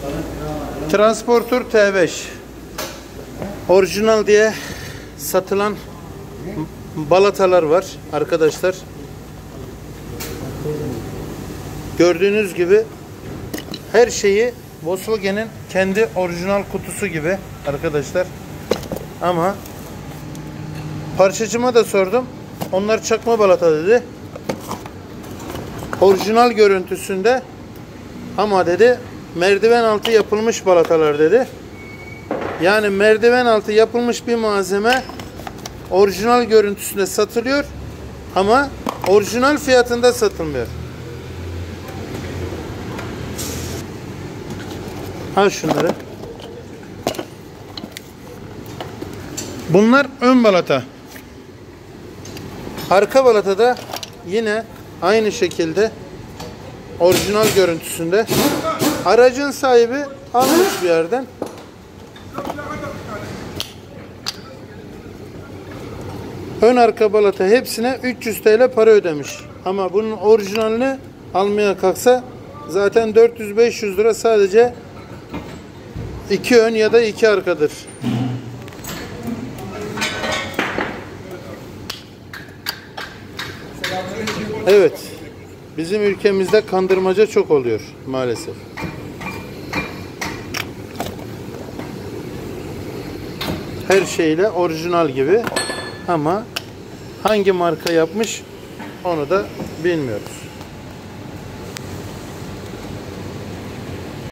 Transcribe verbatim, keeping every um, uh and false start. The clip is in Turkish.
Transporter T beş. Orijinal diye satılan balatalar var arkadaşlar. Gördüğünüz gibi her şeyi Volkswagen'in kendi orijinal kutusu gibi arkadaşlar. Ama parçacıma da sordum. Onlar çakma balata dedi. Orijinal görüntüsünde ama dedi merdiven altı yapılmış balatalar dedi. Yani merdiven altı yapılmış bir malzeme orijinal görüntüsünde satılıyor ama orijinal fiyatında satılmıyor. Al şunları. Bunlar ön balata. Arka balata da yine aynı şekilde orijinal görüntüsünde. Aracın sahibi almış bir yerden. Ön arka balata hepsine üç yüz TL para ödemiş. Ama bunun orijinalini almaya kalksa zaten dört yüz beş yüz lira sadece iki ön ya da iki arkadır. Evet. Bizim ülkemizde kandırmaca çok oluyor maalesef. Her şeyle orijinal gibi ama hangi marka yapmış onu da bilmiyoruz.